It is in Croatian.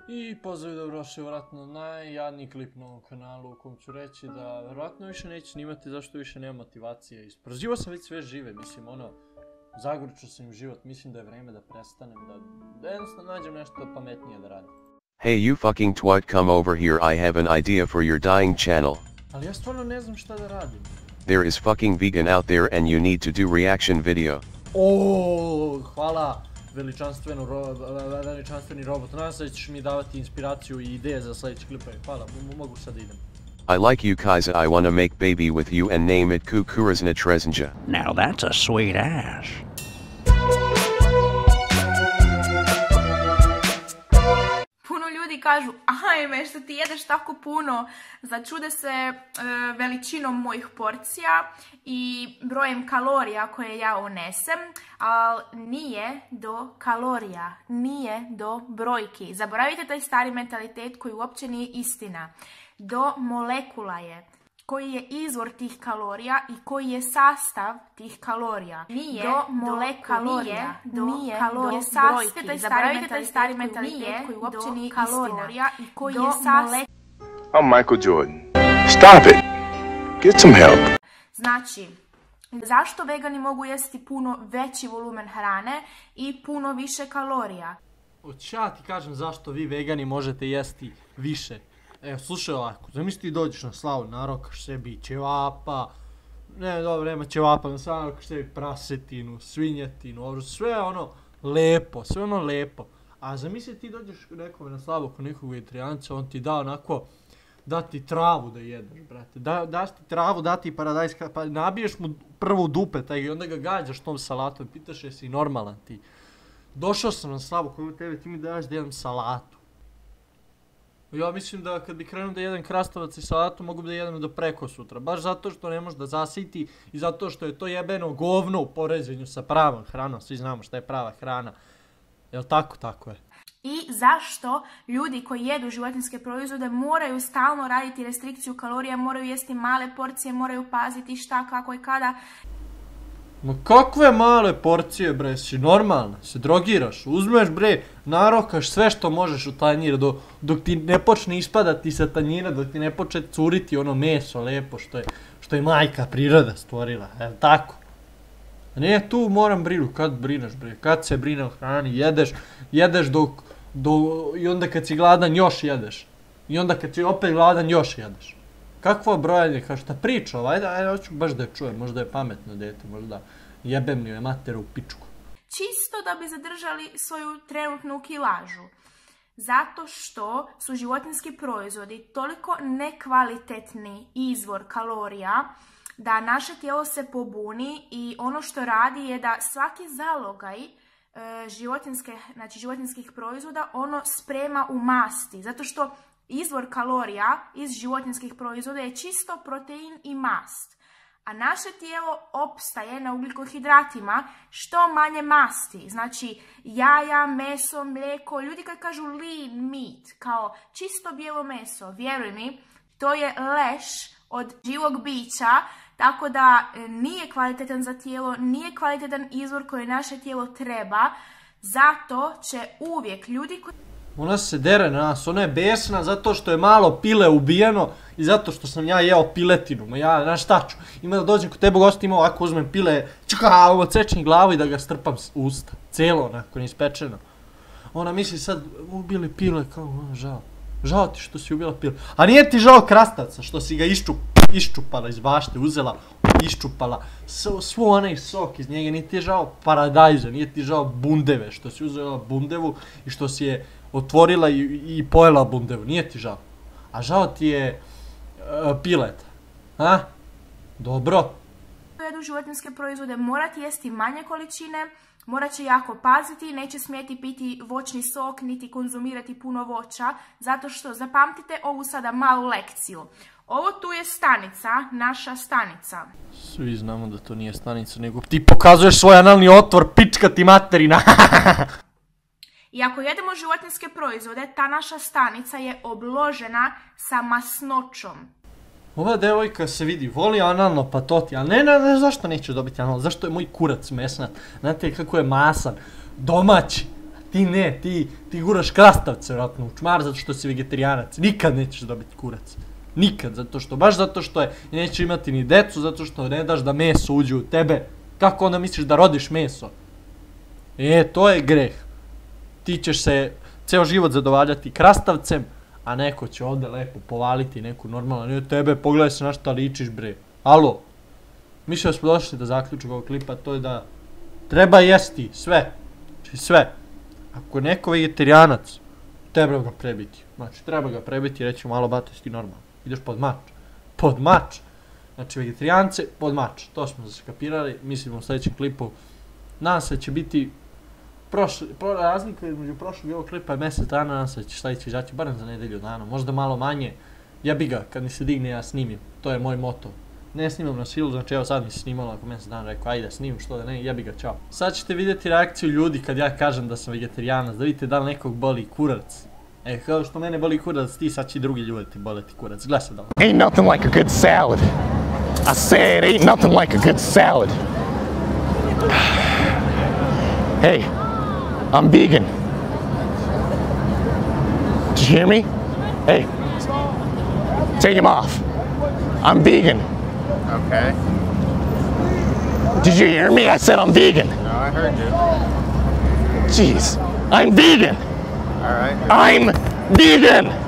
I pozdrav, dobrodošli vjerojatno najjadniji klip na ovom kanalu u kom ću reći da vjerojatno više neće snimati zašto više nema motivacije. Isprozivao sam već sve žive, mislim zagorčio sam im život, mislim da je vreme da prestanem, da jednostavno nađem nešto pametnije da radim. Hey you fucking twat, come over here, I have an idea for your dying channel. Ali ja stvarno ne znam šta da radim. There is fucking vegan out there and you need to do reaction video. Hvala veličanstveni robot, nadam se da ćeš mi davati inspiraciju i ideje za sljedeći klipove, hvala, mogu sad idem. I like you Kaiser, I wanna make baby with you and name it Kukurazna Trezenja. Now that's a sweet ass. Ljudi kažu, ajme što ti jedeš tako puno, začude se veličinom mojih porcija i brojem kalorija koje ja unesem, ali nije do kalorija, nije do brojki. Zaboravite taj stari mentalitet koji uopće nije istina. Do molekula je, koji je izvor tih kalorija i koji je sastav tih kalorija. Nije do molekula, nije kalorije brojki. Zaboravite taj stari mentalitet koji uopće nije istina i koji je sastav. I'm Michael Jordan. Stop it. Get some help. Znači, zašto vegani mogu jesti puno veći volumen hrane i puno više kalorija? Hoćeš ja ti kažem zašto vi vegani možete jesti više. Evo, slušaj ovako, zamisli ti dođeš na slavu, narokaš sebi ćevapa, nema ćevapa, samo narokaš sebi prasetinu, svinjetinu, sve lepo, A zamisli ti dođeš nekome na slavu kod nekog vegetarijanca, on ti da onako, da ti travu da jedeš, brate, daš ti travu, da ti paradajz, pa nabiješ mu prvo u dupe i onda ga gađaš tom salatom, pitaš jesi normalan ti. Došao sam na slavu kod tebe, ti mi daš da jedem salatu. Ja mislim da kad bi krenuo da jedem krastavac i salatu mogu da jedem do preko sutra, baš zato što ne može da zasiti i zato što je to jebeno govno u poređenju sa pravom hranom, svi znamo šta je prava hrana, jel tako? Tako je. I zašto ljudi koji jedu životinjske proizvode moraju stalno raditi restrikciju kalorija, moraju jesti male porcije, moraju paziti šta, kako i kada. Ma kakve male porcije bre, si normalna, se drogiraš, uzmeš bre, narokaš sve što možeš u tanjir dok ti ne počne ispadati sa tanjira, dok ti ne počne curiti ono meso lepo što je majka priroda stvorila, evo tako. A ne tu moram brinu, kad brineš bre, kad se brine o hrani, jedeš i onda kad si gladan još jedeš. I onda kad si opet gladan još jedeš. Kakvo brojanje, kao šta priča ovaj, ajde, hoću baš da je čujem, možda je pametno dete, možda jebem li je materu u pičku. Čisto da bi zadržali svoju trenutnu kilažu. Zato što su životinjski proizvodi toliko nekvalitetni izvor kalorija da naše tijelo se pobuni i ono što radi je da svaki zalogaj životinjskih proizvoda ono sprema u masti. Zato što izvor kalorija iz životinjskih proizvoda je čisto protein i mast. A naše tijelo opstaje na ugljikohidratima što manje masti. Znači jaja, meso, mlijeko, ljudi kad kažu lean meat, kao čisto bijelo meso, vjeruj mi, to je leš od živog bića, tako da nije kvalitetan za tijelo, nije kvalitetan izvor koji naše tijelo treba, zato će uvijek ljudi koji... Ona se dere na nas, ona je besna zato što je malo pile ubijeno i zato što sam ja jeo piletinu. Ma ja, znaš šta ću, ima da dođem kod tebe gostima, ovako uzmem pile, odsečem glavu i da ga strpam u usta. Cijelo onako, ispečeno. Ona misli sad, ubili pile, kao, žao. Žao ti što si ubila pile. A nije ti žao krastavca što si ga iščupala iz bašte, uzela, iščupala svu onaj sok iz njega, nije ti žao paradajza, nije ti žao bundeve, što si uzela bundevu i što si je otvorila i pojela bundevu, nije ti žao. A žao ti je pileta, a? Dobro. Jedu životinjske proizvode, morate jesti manje količine, morat će jako paziti, neće smjeti piti voćni sok, niti konzumirati puno voća, zato što, zapamtite ovu sada malu lekciju. Ovo tu je stanica, naša stanica. Svi znamo da to nije stanica, nego ti pokazuješ svoj analni otvor, pička ti materina. I ako jedemo životinjske proizvode, ta naša stanica je obložena sa masnoćom. Ova devojka se vidi, voli analno pa to ti, ali ne, zašto neću dobiti analno, zašto je moj kurac mesnat, znate kako je masan, domaći, Ti ne, ti guraš krastavce vjerojatno u čmar zato što si vegetarijanac. Nikad nećeš dobiti kurac. Nikad, baš zato što neće imati ni decu, zato što ne daš da meso uđe u tebe. Kako onda misliš da rodiš meso? To je greh. Ti ćeš se ceo život zadovoljati krastavcem, a neko će ovde lepo povaliti neku normalnu, tebe, pogledaj se na šta ličiš bre. Alo, mislio smo došli do zaključka ovog klipa, to je da treba jesti sve, znači sve. Ako je neko vegetarijanac, treba ga prebiti, znači treba ga prebiti i reći malo bato jesi ti normalno, ideš pod mač, znači vegetarijance pod mač, to smo skapirali, mislimo u sljedećem klipu, nadam se da će biti razlika između prošlog i ovog klipa je mjesec dana, nadam se da će sljedeći izaći barem za nedelju dana, možda malo manje, jebi ga, kad mi se digne ja snimim, to je moj moto. Ne snimam na silu, znači evo sad mi se snimalo, ako mjesec dana rekao ajde snimim, što da ne, jebi ga, čao. Sad ćete vidjeti reakciju ljudi kad ja kažem da sam vegetarijanac, da vidite da li nekog boli kurac. Kao što mene boli kurac, ti sad će drugi ljudi ti boleti kurac, gledaj se da li. Ain't nothing like a good salad. I said ain't nothing like a good salad. Hey, I'm vegan. Did you hear me? Hey, take him off. I'm vegan. Okay. Did you hear me? I said I'm vegan. No, I heard you. Jeez, I'm vegan. All right. I'm vegan.